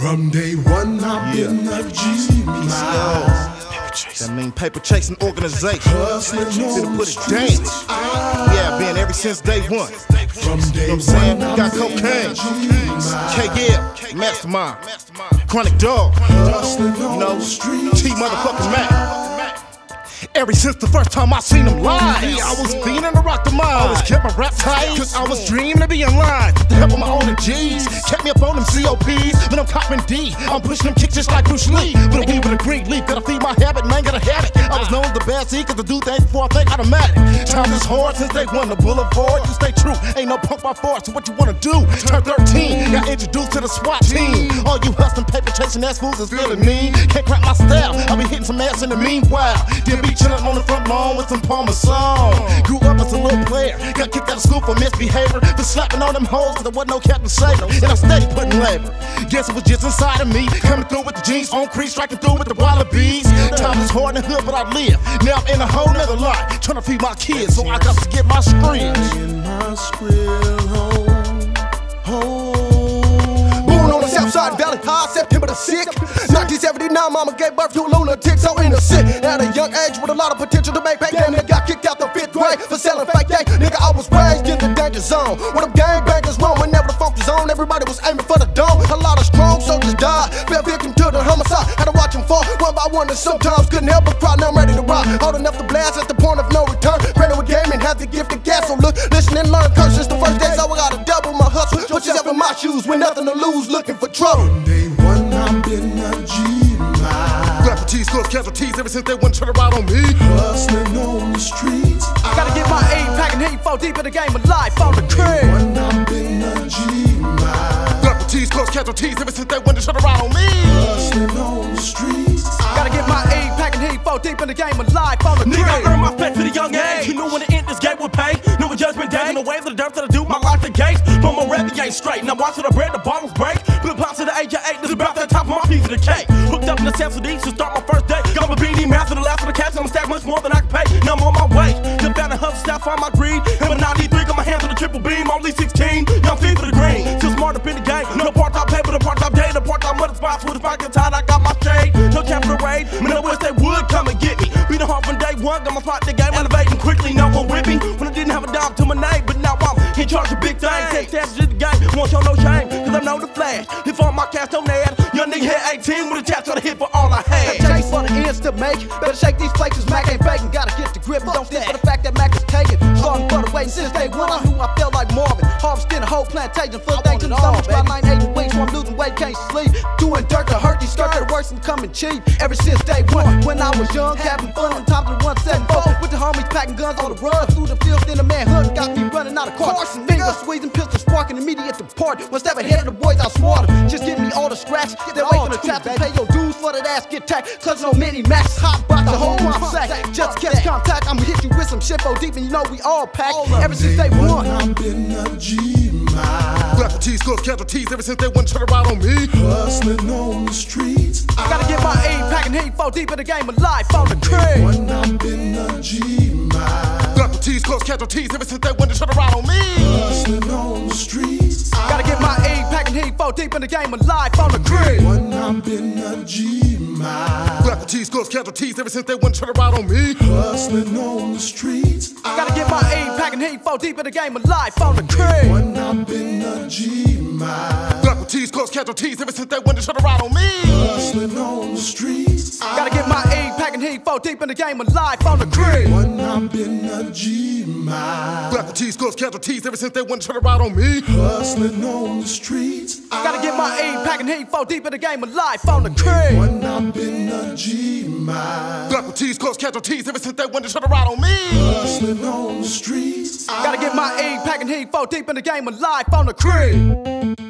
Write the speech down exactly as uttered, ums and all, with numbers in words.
From day one, I've Yeah. been a G. That mean paper chasing organization. Hustling Finna on put the it streets. down. Yeah, been ever since day one. From day You know what I'm saying? one, Got I've been cocaine. a G. K L, Mastermind, Chronic Dog, Hustling you on know, the streets. T motherfucking Mac. Ever since the first time I seen him live, I was feeling to rock the mind. Always kept my rap tight, cause I was dreaming to be in line. With the help of my own G's, kept me up on them C O Ps. When I'm copping D, I'm pushing them kicks just like Bruce Lee. With a weed with a green leaf, gotta feed my habit, man, gotta have it. I was known as the bad seed, cause I do things before I think automatic. Times is hard since they won the boulevard. You stay true, ain't no punk by force. So what you wanna do? Turn thirteen, got introduced to the SWAT team. All you hustling, paper chasing ass fools is feeling mean. Can't crack my style, I be hitting some ass in the meanwhile. Then be chillin' on the front lawn with some Parmesan. Grew up as a little player, got kicked out of school for misbehavior. For slapping on them hoes, cause there wasn't no Captain Saver. And I'm steady putting labor. Guess it was just inside of me. Coming through with the jeans on crease, striking through with the wallabies. Time is hard in the hood, but I live. Now I'm in a whole nother life, trying to feed my kids, so I got to get my screens. In my script, home, home. Born on the south side valley, high September the sixth. nineteen seventy-nine, mama gave birth to a lunatic, so innocent. At a young age with a lot of potential to make pay. Damn, they got kicked out the fifth grade for selling fake day. Nigga, I was raised in the danger zone. Where them gangbangers roam, whenever the funk was on, everybody was aiming for the dome. A lot of strong soldiers died, fell victim to the homicide. Had to watch them fall one by one, and sometimes couldn't help but cry. Now I'm ready to rock, holding up the blast at the point of no return. Granted with gaming, have the gift of gas, so look, listen and learn. Cause since the first days, I gotta double my hustle. Put yourself in my shoes with nothing to lose, looking for trouble. From day one, I've been a G. Graffitis, close casualties, ever since they wouldn't try to ride on me. Hustling on the streets. Gotta get my aim, packing heat, fall deep in the game of life on the crib. One, I've been a G. Graffitis, close casualties, ever since they wouldn't try to ride on me. Hustling on the streets. Gotta get my aim, packing heat, fall deep in the game of life on the Nigga, I crib. earned my respect at a young age. You knew when to end this game would pay. Knew when judgment day. In the waves of the dirt that I do, my life engaged. From my rap, it ain't straight. Now watch the bread, the bottles break. Flip pops to the age of eight. This is about that top of my piece of the cake. Hooked up in the Samsung D to start my first day. Got my beanie, master the last of the cash. I'm stack much more than I can pay. Now I'm on my way. Just found a hustle, staff on my greed. And when ninety-three, got my hands on the triple beam. Only sixteen, young feet for the green. Still smart up in the game. No part-time pay, but a part-time day. The part-time mother spots with the pocket tied. I got my shade. No chapter raid. Man, I wish they would come and get me. Beat hard from day one. Got my spot the game elevating quickly. Now one with me. When I didn't have a dime to my name, but now I'm in charge of big things. Take stabs to the game. Won't show no shame, cause I know the flash. If all my cash don't add, young nigga hit eighteen with a tap to the hit for all I had. Chase for the ends to make. Better shake these places, Mac ain't faking. Gotta get the grip and don't stand for the fact that Mac is taking. Starting for the waiting since day one. I knew I felt like Marvin. Harvesting a whole plantation full things in the summer. By nine eighty weeks, so I'm losing weight, can't sleep. Doing dirt to hurt these skirt that worse than coming cheap. Ever since day one, when I was young, having fun on top of the one seventy-four. With the homies packing guns on the run through the fields in the manhood. Got me running out of cars. Fingers squeezing, pistol sparking, immediate depart. One step ahead of the boys, I swore them. Just give me all the scratch. Then wait for the trap to pay your dues for that ass get tacked. Cause no mini max, hot box, the whole crime sack. Just catch contact, I'ma hit you with some shit for deep, and you know we all packed. Ever since day one, I've been a G. Graffitis, close casualties, ever since they wouldn't try to ride on me. Hustling on the streets. gotta get my aim, packing heat, fall deep in the game of life on the crib. One, I've been a G. Graffitis, close casualties, ever since they wouldn't try to ride on me. Hustling on the streets. Gotta get my aim, packing heat, fall deep in the game of life on the crib. One, I've been a G. Graffitis, close casualties, ever since they wouldn't try to ride on me. Hustling on the streets. Gotta get my aim, packing heat, fall deep in the game of life on the crib. One, I've been a G. Graffitis, close casualties, ever since they wouldn't try to ride on me. Hustling on the streets. Gotta get my aim, packing heat, fall deep in the game of life on the crib. One, I've been a G. Graffitis, close casualties, ever since they wouldn't try to ride on me. Hustling on the streets. Gotta get my aim, packing heat, fall deep in the game of life on the crib. One, I've been a G. Graffitis, close casualties, ever since they wouldn't try to ride on me. Hustling on the streets. Gotta get my aim, packing heat, fall deep in the game of life on the crib.